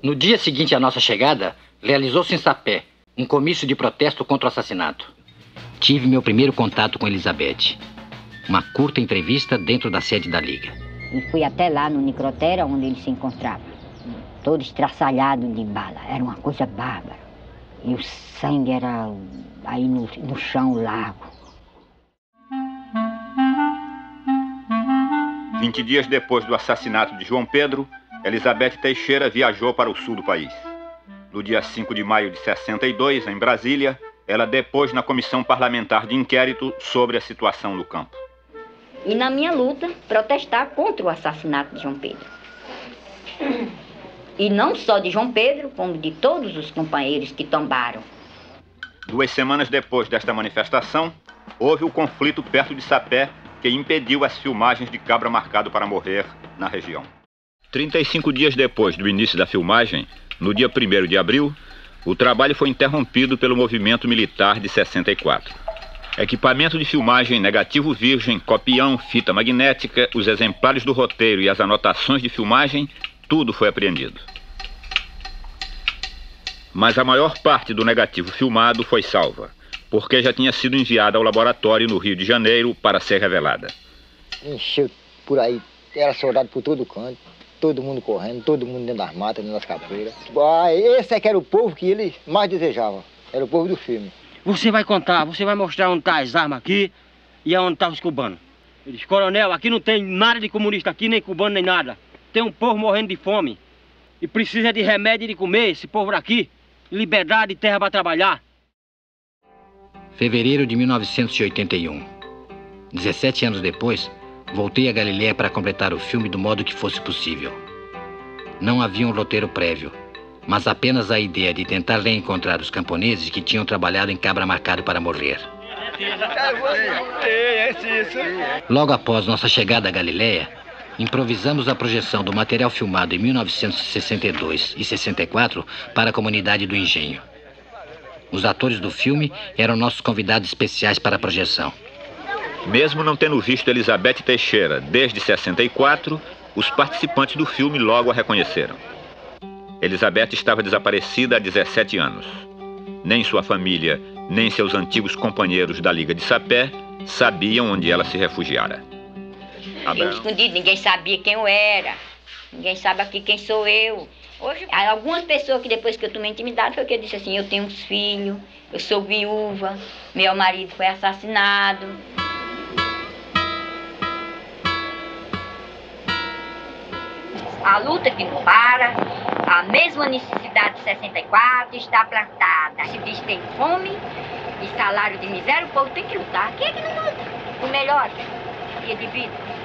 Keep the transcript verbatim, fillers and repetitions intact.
No dia seguinte à nossa chegada, realizou-se em Sapé um comício de protesto contra o assassinato. Tive meu primeiro contato com Elizabeth. Uma curta entrevista dentro da sede da Liga. E fui até lá no necrotério onde ele se encontrava. Todo estraçalhado de bala. Era uma coisa bárbara. E o sangue era aí no, no chão largo. Vinte dias depois do assassinato de João Pedro, Elizabeth Teixeira viajou para o sul do país. No dia cinco de maio de sessenta e dois, em Brasília, ela depôs na comissão parlamentar de inquérito sobre a situação no campo. E na minha luta, protestar contra o assassinato de João Pedro. E não só de João Pedro, como de todos os companheiros que tombaram. Duas semanas depois desta manifestação, houve o conflito perto de Sapé, que impediu as filmagens de Cabra Marcado para Morrer na região. trinta e cinco dias depois do início da filmagem, no dia primeiro de abril, o trabalho foi interrompido pelo movimento militar de sessenta e quatro. Equipamento de filmagem, negativo virgem, copião, fita magnética, os exemplares do roteiro e as anotações de filmagem, tudo foi apreendido. Mas a maior parte do negativo filmado foi salva, porque já tinha sido enviada ao laboratório no Rio de Janeiro para ser revelada. Encheu por aí, era soldado por todo canto. Todo mundo correndo, todo mundo dentro das matas, dentro das capoeiras. Ah, esse é que era o povo que eles mais desejavam. Era o povo do filme. Você vai contar, você vai mostrar onde estão as armas aqui e onde estão os cubanos. Eles, coronel, aqui não tem nada de comunista aqui, nem cubano, nem nada. Tem um povo morrendo de fome. E precisa de remédio e de comer, esse povo daqui. Liberdade e terra para trabalhar. Fevereiro de mil novecentos e oitenta e um. dezessete anos depois, voltei a Galiléia para completar o filme do modo que fosse possível. Não havia um roteiro prévio, mas apenas a ideia de tentar reencontrar os camponeses que tinham trabalhado em Cabra Marcado para Morrer. Logo após nossa chegada a Galiléia, improvisamos a projeção do material filmado em mil novecentos e sessenta e dois e sessenta e quatro para a comunidade do Engenho. Os atores do filme eram nossos convidados especiais para a projeção. Mesmo não tendo visto Elizabeth Teixeira desde sessenta e quatro, os participantes do filme logo a reconheceram. Elizabeth estava desaparecida há dezessete anos. Nem sua família, nem seus antigos companheiros da Liga de Sapé sabiam onde ela se refugiara. Eu escondido, ninguém sabia quem eu era. Ninguém sabe aqui quem sou eu. Hoje, algumas pessoas que depois que eu tomei intimidade foi que eu disse assim, eu tenho uns filhos, eu sou viúva, meu marido foi assassinado. A luta que não para, a mesma necessidade de sessenta e quatro está plantada. Se diz que tem fome e salário de miséria, o povo tem que lutar. Quem é que não luta? O melhor dia de vida.